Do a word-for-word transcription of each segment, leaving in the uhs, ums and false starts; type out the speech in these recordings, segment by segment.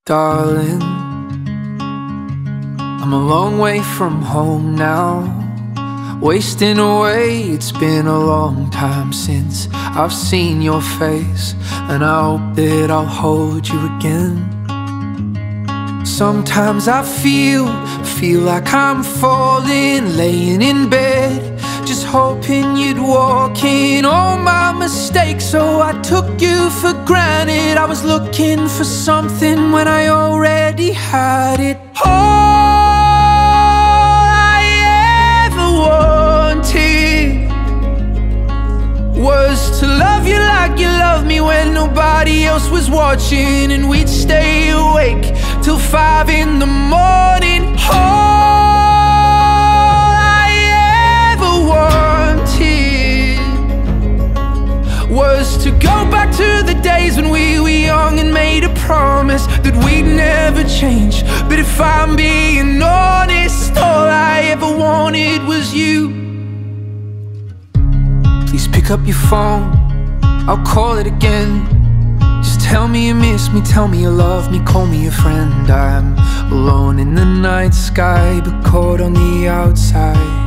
Darling, I'm a long way from home now, wasting away. It's been a long time since I've seen your face, and I hope that I'll hold you again. Sometimes I feel, feel like I'm falling, laying in bed, just hoping you'd walk in. All my mistakes, so I took you for granted. I was looking for something when I already had it. All I ever wanted was to love you like you loved me when nobody else was watching, and we'd stay awake till five in the morning. All I ever wanted was to go back to the days when we were young and made a promise that we'd never change. But if I'm being honest, all I ever wanted was you. Please pick up your phone, I'll call it again. Just tell me you miss me, tell me you love me, call me a friend. I'm alone in the night sky, but caught on the outside.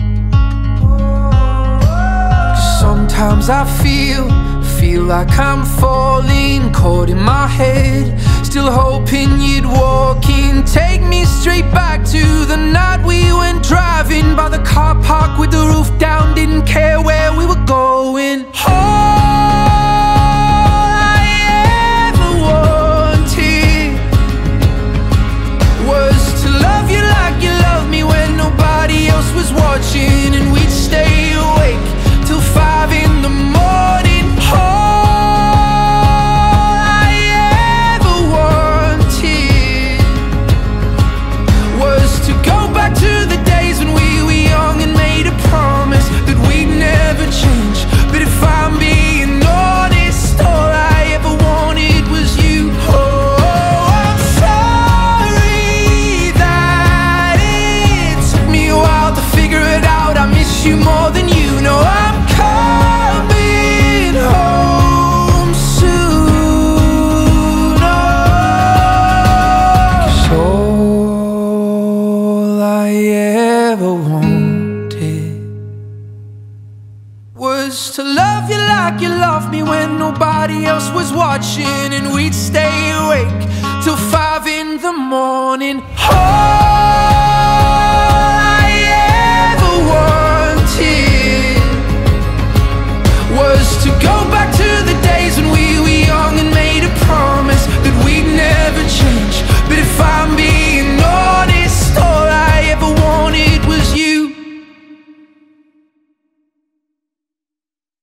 Sometimes I feel, feel like I'm falling, caught in my head, still hoping you'd walk in. Take me straight back to the night we went driving by the car park with the roof down, didn't care where we were going. Watching, and we'd stay awake till five in the morning. All I ever wanted was to go back to the days when we were young and made a promise that we'd never change. But if I'm being honest, all I ever wanted was you. Oh, I'm sorry that it took me a while to figure it out. I miss you more than you know. I'm coming home soon. Oh, 'cause all I ever wanted was to love you like you loved me when nobody else was watching, and we'd stay awake till five in the morning.